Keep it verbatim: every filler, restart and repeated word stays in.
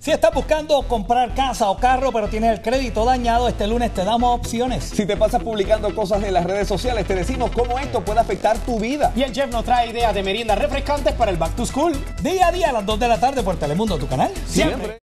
Si estás buscando comprar casa o carro, pero tienes el crédito dañado, este lunes te damos opciones. Si te pasas publicando cosas en las redes sociales, te decimos cómo esto puede afectar tu vida. Y el chef nos trae ideas de meriendas refrescantes para el Back to School. Día a día a las dos de la tarde por Telemundo, tu canal. Siempre.